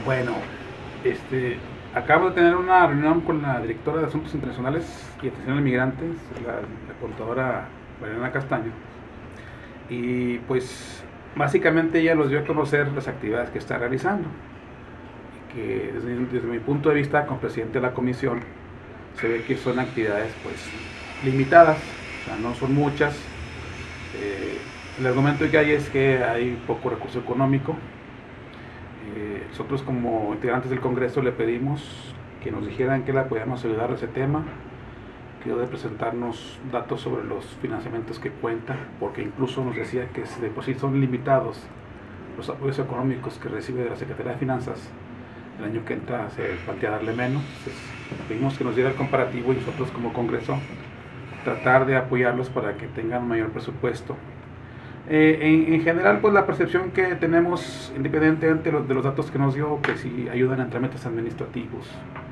Bueno, acabo de tener una reunión con la directora de Asuntos Internacionales y Atención a Migrantes, la contadora Mariana Castaño, y pues básicamente ella nos dio a conocer las actividades que está realizando, que desde mi punto de vista como presidente de la comisión se ve que son actividades pues limitadas, o sea, no son muchas. El argumento que hay es que hay poco recurso económico. Nosotros como integrantes del Congreso le pedimos que nos dijeran que la podíamos ayudar a ese tema, que de presentarnos datos sobre los financiamientos que cuenta, porque incluso nos decía que de por sí son limitados los apoyos económicos que recibe de la Secretaría de Finanzas. El año que entra se plantea darle menos. Entonces, pedimos que nos diera el comparativo y nosotros como Congreso tratar de apoyarlos para que tengan un mayor presupuesto. En general, pues la percepción que tenemos, independientemente de los datos que nos dio, que sí ayudan en trámites administrativos,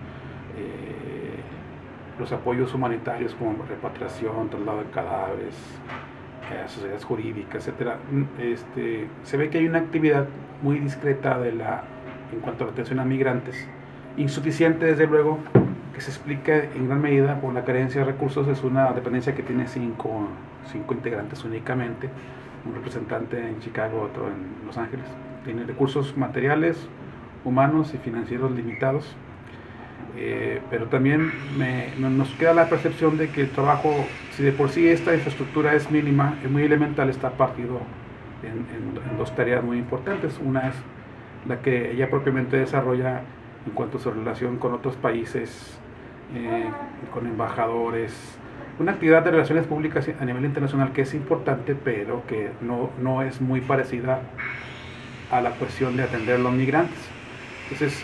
los apoyos humanitarios como repatriación, traslado de cadáveres, sociedades jurídicas, etcétera, se ve que hay una actividad muy discreta en cuanto a la atención a migrantes, insuficiente desde luego, que se explica en gran medida por la carencia de recursos. Es una dependencia que tiene cinco integrantes únicamente, un representante en Chicago, otro en Los Ángeles. Tiene recursos materiales, humanos y financieros limitados, pero también nos queda la percepción de que el trabajo, si de por sí esta infraestructura es mínima, es muy elemental, está partido en dos tareas muy importantes. Una es la que ella propiamente desarrolla en cuanto a su relación con otros países, con embajadores, una actividad de relaciones públicas a nivel internacional que es importante, pero que no es muy parecida a la cuestión de atender a los migrantes. Entonces,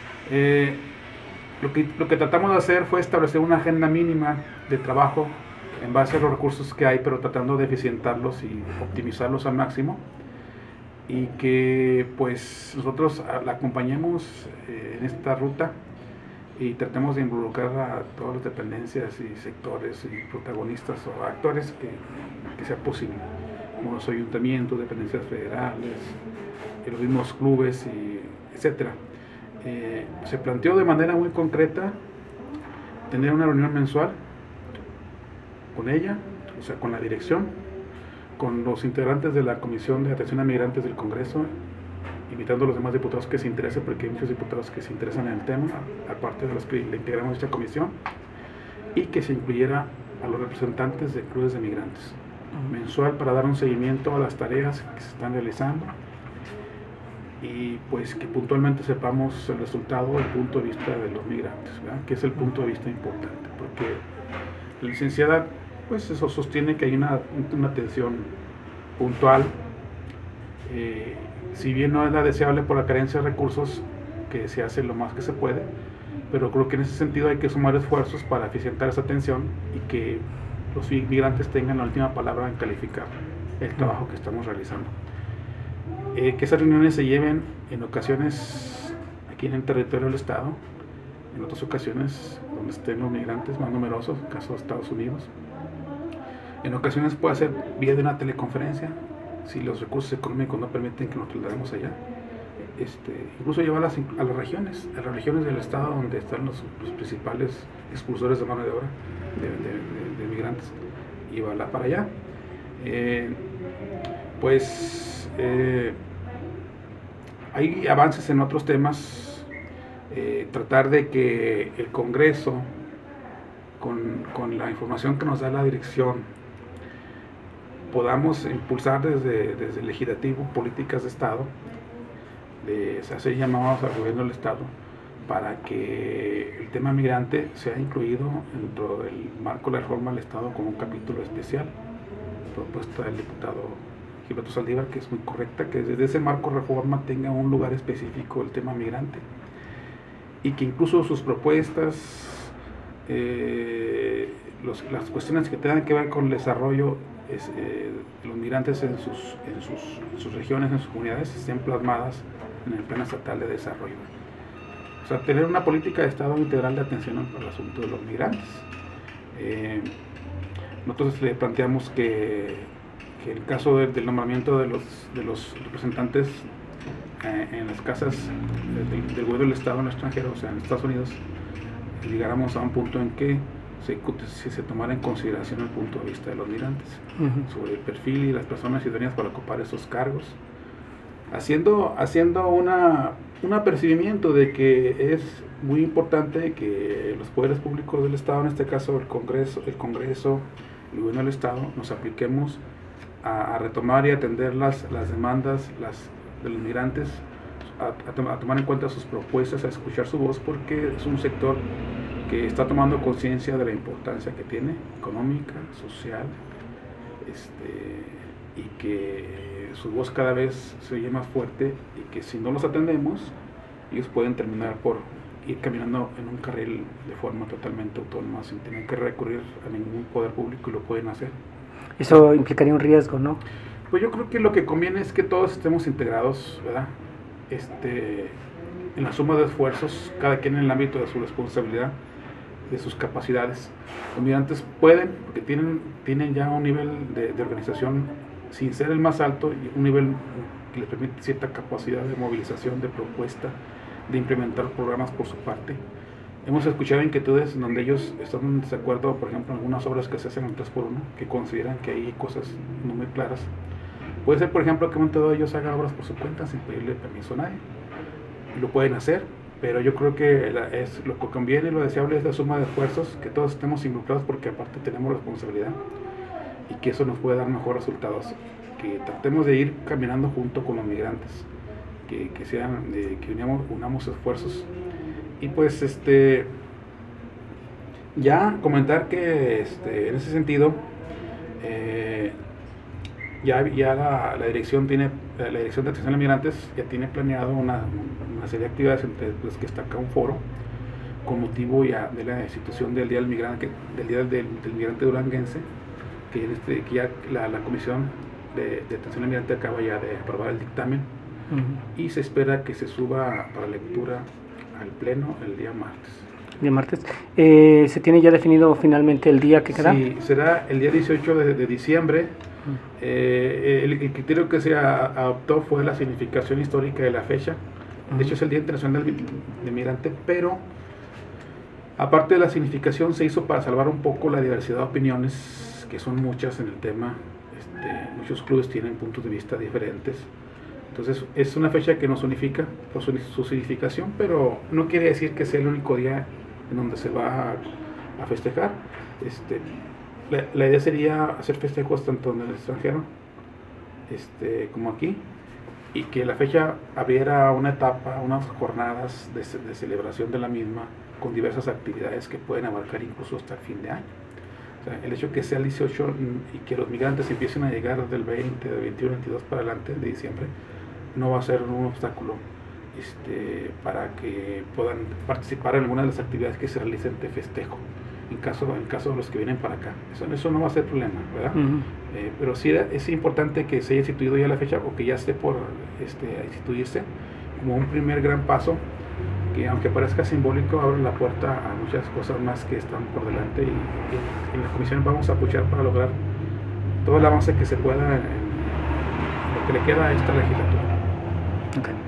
lo que tratamos de hacer fue establecer una agenda mínima de trabajo en base a los recursos que hay, pero tratando de eficientarlos y optimizarlos al máximo, y que pues nosotros la acompañemos en esta ruta y tratemos de involucrar a todas las dependencias y sectores y protagonistas o actores que sea posible, como los ayuntamientos, dependencias federales, los mismos clubes, etcétera. Se planteó de manera muy concreta tener una reunión mensual con ella, o sea, con la dirección, con los integrantes de la Comisión de Atención a Migrantes del Congreso, invitando a los demás diputados que se interesen, porque hay muchos diputados que se interesan en el tema, aparte de los que le integramos esta comisión, y que se incluyera a los representantes de clubes de migrantes mensual para dar un seguimiento a las tareas que se están realizando, y pues que puntualmente sepamos el resultado del punto de vista de los migrantes, ¿verdad? Que es el punto de vista importante, porque la licenciada pues eso sostiene que hay una atención puntual, si bien no es la deseable por la carencia de recursos, que se hace lo más que se puede, pero creo que en ese sentido hay que sumar esfuerzos para eficientar esa atención y que los migrantes tengan la última palabra en calificar el trabajo que estamos realizando. Que esas reuniones se lleven en ocasiones aquí en el territorio del Estado, en otras ocasiones donde estén los migrantes más numerosos, en el caso de Estados Unidos. En ocasiones puede ser vía de una teleconferencia, si los recursos económicos no permiten que nos traslademos allá. Incluso llevarlas a las regiones del estado donde están los principales expulsores de mano de obra de migrantes, y llevarla para allá. Hay avances en otros temas, tratar de que el Congreso, con la información que nos da la dirección, podamos impulsar desde el legislativo políticas de Estado, de hacer llamados al gobierno del Estado para que el tema migrante sea incluido dentro del marco de la reforma del Estado como un capítulo especial, propuesta del diputado Gilberto Saldívar, que es muy correcta, que desde ese marco de reforma tenga un lugar específico el tema migrante, y que incluso sus propuestas, las cuestiones que tengan que ver con el desarrollo de los migrantes en sus regiones, en sus comunidades, estén plasmadas en el Plan Estatal de Desarrollo. O sea, tener una política de Estado integral de atención al asunto de los migrantes. Nosotros le planteamos que el caso del nombramiento de los representantes en las casas del gobierno del Estado en el extranjero, o sea, en Estados Unidos, llegáramos a un punto en que se tomara en consideración el punto de vista de los migrantes sobre el perfil y las personas idóneas para ocupar esos cargos, haciendo un apercibimiento de que es muy importante que los poderes públicos del Estado, en este caso el Congreso, el gobierno del Estado, nos apliquemos a retomar y atender las demandas de los migrantes, a tomar en cuenta sus propuestas, a escuchar su voz, porque es un sector que está tomando conciencia de la importancia que tiene, económica, social, y que su voz cada vez se oye más fuerte, y que si no los atendemos, ellos pueden terminar por ir caminando en un carril de forma totalmente autónoma, sin tener que recurrir a ningún poder público, y lo pueden hacer. Eso implicaría un riesgo, ¿no? Pues yo creo que lo que conviene es que todos estemos integrados, ¿verdad? En la suma de esfuerzos, cada quien en el ámbito de su responsabilidad, de sus capacidades. Los migrantes pueden, porque tienen ya un nivel de organización, sin ser el más alto, y un nivel que les permite cierta capacidad de movilización, de propuesta, de implementar programas por su parte. Hemos escuchado inquietudes en donde ellos están en desacuerdo, por ejemplo, en algunas obras que se hacen en 3x1, que consideran que hay cosas no muy claras. Puede ser, por ejemplo, que todos ellos hagan obras por su cuenta sin pedirle permiso a nadie. Lo pueden hacer, pero yo creo que lo que conviene, lo deseable es la suma de esfuerzos, que todos estemos involucrados, porque aparte tenemos responsabilidad, y que eso nos puede dar mejores resultados, que tratemos de ir caminando junto con los migrantes, que unamos esfuerzos. Y pues ya comentar que en ese sentido ya la dirección de atención a migrantes ya tiene planeado una serie de actividades, entre las que está acá un foro con motivo ya de la institución del Día del Migrante, del Migrante Duranguense, que ya la Comisión de Atención al Migrante acaba ya de aprobar el dictamen, y se espera que se suba para lectura al Pleno el día martes. ¿Se tiene ya definido finalmente el día que queda? Sí, será el día 18 de diciembre. El criterio que se adoptó fue la significación histórica de la fecha. De hecho, es el Día Internacional del Migrante, pero aparte de la significación, se hizo para salvar un poco la diversidad de opiniones, que son muchas en el tema. Muchos clubes tienen puntos de vista diferentes. Entonces, es una fecha que nos unifica por su significación, pero no quiere decir que sea el único día en donde se va a festejar. La idea sería hacer festejos tanto en el extranjero como aquí, y que la fecha abriera una etapa, unas jornadas de celebración de la misma, con diversas actividades que pueden abarcar incluso hasta el fin de año. O sea, el hecho que sea el 18 y que los migrantes empiecen a llegar del 20, del 21, 22 para adelante de diciembre, no va a ser un obstáculo para que puedan participar en alguna de las actividades que se realicen de festejo, en caso de los que vienen para acá. Eso no va a ser problema, ¿verdad? Pero sí es importante que se haya instituido ya la fecha, o que ya esté por instituirse, como un primer gran paso, que aunque parezca simbólico, abre la puerta a muchas cosas más que están por delante, y en la comisión vamos a apoyar para lograr todo el avance que se pueda en lo que le queda a esta legislatura. Okay.